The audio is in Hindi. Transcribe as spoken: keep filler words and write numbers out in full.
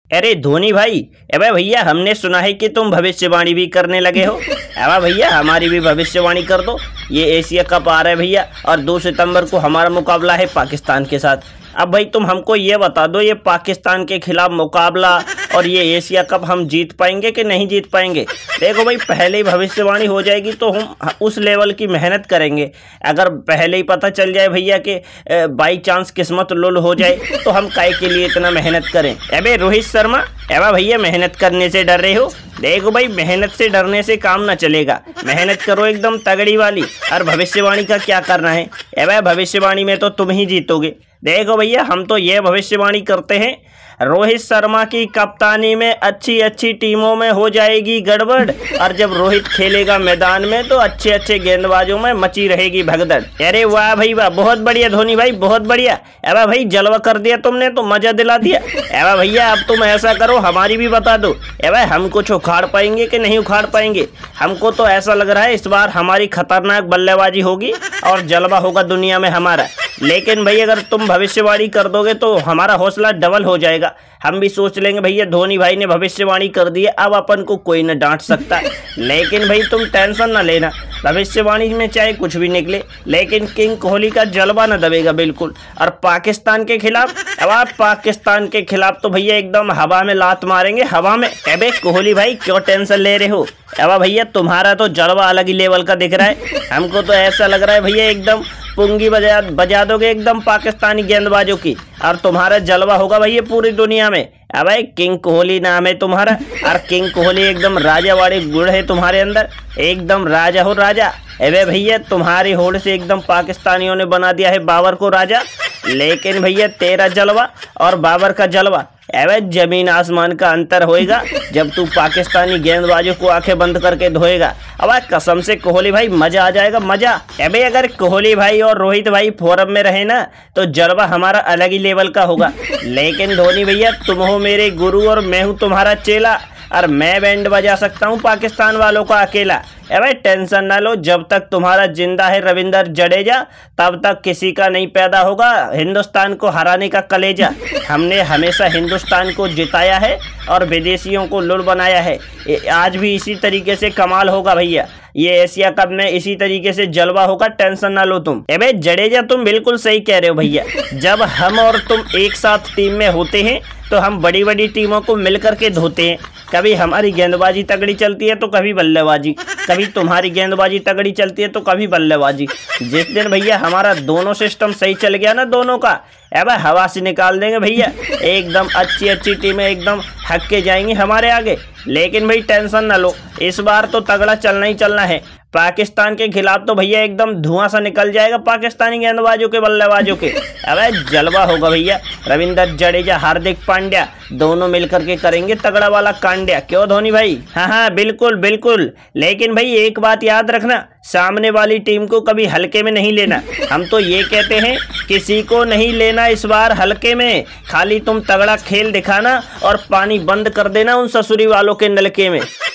अरे धोनी भाई, अबे भैया हमने सुना है कि तुम भविष्यवाणी भी करने लगे हो। अबे भैया हमारी भी भविष्यवाणी कर दो। ये एशिया कप आ रहा है भैया, और दो सितंबर को हमारा मुकाबला है पाकिस्तान के साथ। अब भाई तुम हमको ये बता दो, ये पाकिस्तान के खिलाफ मुकाबला और ये एशिया कप हम जीत पाएंगे कि नहीं जीत पाएंगे। देखो भाई, पहले ही भविष्यवाणी हो जाएगी तो हम उस लेवल की मेहनत करेंगे। अगर पहले ही पता चल जाए भैया कि बाई चांस किस्मत लुल हो जाए तो हम काहे के लिए इतना मेहनत करें। अबे रोहित शर्मा, अबे भैया मेहनत करने से डर रहे हो? देखो भाई, मेहनत से डरने से काम ना चलेगा। मेहनत करो एकदम तगड़ी वाली। और भविष्यवाणी का क्या करना है? अबे भविष्यवाणी में तो तुम ही जीतोगे। देखो भैया, हम तो ये भविष्यवाणी करते हैं, रोहित शर्मा की कप्तानी में अच्छी अच्छी टीमों में हो जाएगी गड़बड़, और जब रोहित खेलेगा मैदान में तो अच्छे अच्छे गेंदबाजों में मची रहेगी भगदड़। अरे वाह भाई वाह, बहुत बढ़िया धोनी भाई, बहुत बढ़िया। अबे भाई जलवा कर दिया तुमने तो, मजा दिला दिया। अबे भैया अब तुम ऐसा करो, हमारी भी बता दो। अबे हम कुछ उखाड़ पाएंगे कि नहीं उखाड़ पाएंगे? हमको तो ऐसा लग रहा है इस बार हमारी खतरनाक बल्लेबाजी होगी और जलवा होगा दुनिया में हमारा। लेकिन भाई अगर तुम भविष्यवाणी कर दोगे तो हमारा हौसला डबल हो जाएगा। हम भी सोच लेंगे भैया धोनी भाई ने भविष्यवाणी कर दी है, अब अपन को कोई न डांट सकता। लेकिन भाई तुम टेंशन ना लेना, भविष्यवाणी में चाहे कुछ भी निकले, लेकिन किंग कोहली का जलवा न दबेगा बिल्कुल। और पाकिस्तान के खिलाफ, अब आप पाकिस्तान के खिलाफ तो भैया एकदम हवा में लात मारेंगे, हवा में। अबे कोहली भाई क्यों टेंशन ले रहे हो? अब भैया तुम्हारा तो जलवा अलग ही लेवल का दिख रहा है। हमको तो ऐसा लग रहा है भैया एकदम पुंगी बजा बजा दोगे एकदम पाकिस्तानी गेंदबाजों की, और तुम्हारा जलवा होगा भैया पूरी दुनिया में। अब किंग कोहली नाम है तुम्हारा, और किंग कोहली एकदम राजा वाले गुण है तुम्हारे अंदर, एकदम राजा हो राजा। अबे भैया तुम्हारी होड़ से एकदम पाकिस्तानियों ने बना दिया है बाबर को राजा। लेकिन भैया तेरा जलवा और बाबर का जलवा, अबे जमीन आसमान का अंतर होएगा जब तू पाकिस्तानी गेंदबाजों को आंखें बंद करके धोएगा। अब कसम से कोहली भाई मजा आ जाएगा, मजा। अबे अगर कोहली भाई और रोहित भाई फोरम में रहे ना तो जलवा हमारा अलग ही लेवल का होगा। लेकिन धोनी भैया तुम हो मेरे गुरु और मैं हूँ तुम्हारा चेला, और मैं बैंड बजा सकता हूँ पाकिस्तान वालों का अकेला। अबे टेंशन ना लो, जब तक तुम्हारा जिंदा है रविंद्र जडेजा तब तक किसी का नहीं पैदा होगा हिंदुस्तान को हराने का कलेजा। हमने हमेशा हिंदुस्तान को जिताया है और विदेशियों को लुल बनाया है। आज भी इसी तरीके से कमाल होगा भैया, ये एशिया कप में इसी तरीके से जलवा होगा, टेंशन ना लो तुम। अबे जडेजा तुम बिल्कुल सही कह रहे हो भैया, जब हम और तुम एक साथ टीम में होते हैं तो हम बड़ी बड़ी टीमों को मिलकर के धोते हैं। कभी हमारी गेंदबाजी तगड़ी चलती है तो कभी बल्लेबाजी, कभी तुम्हारी गेंदबाजी तगड़ी चलती है तो कभी बल्लेबाजी। जिस दिन भैया हमारा दोनों सिस्टम सही चल गया ना दोनों का, अब हवा से निकाल देंगे भैया, एकदम अच्छी अच्छी टीमें एकदम हक के जाएंगी हमारे आगे। लेकिन भाई टेंशन ना लो, इस बार तो तगड़ा चलना ही चलना है। पाकिस्तान के खिलाफ तो भैया एकदम धुआं सा निकल जाएगा पाकिस्तानी गेंदबाजों के बल्लेबाजों के। अबे जलवा होगा भैया, रविंद्र जडेजा हार्दिक पांड्या दोनों मिलकर के करेंगे तगड़ा वाला कांड्या। क्यों धोनी भाई? हाँ हाँ बिल्कुल बिल्कुल। लेकिन भाई एक बात याद रखना, सामने वाली टीम को कभी हल्के में नहीं लेना। हम तो ये कहते हैं किसी को नहीं लेना इस बार हल्के में, खाली तुम तगड़ा खेल दिखाना और पानी बंद कर देना उन ससुरी वालों के नलके में।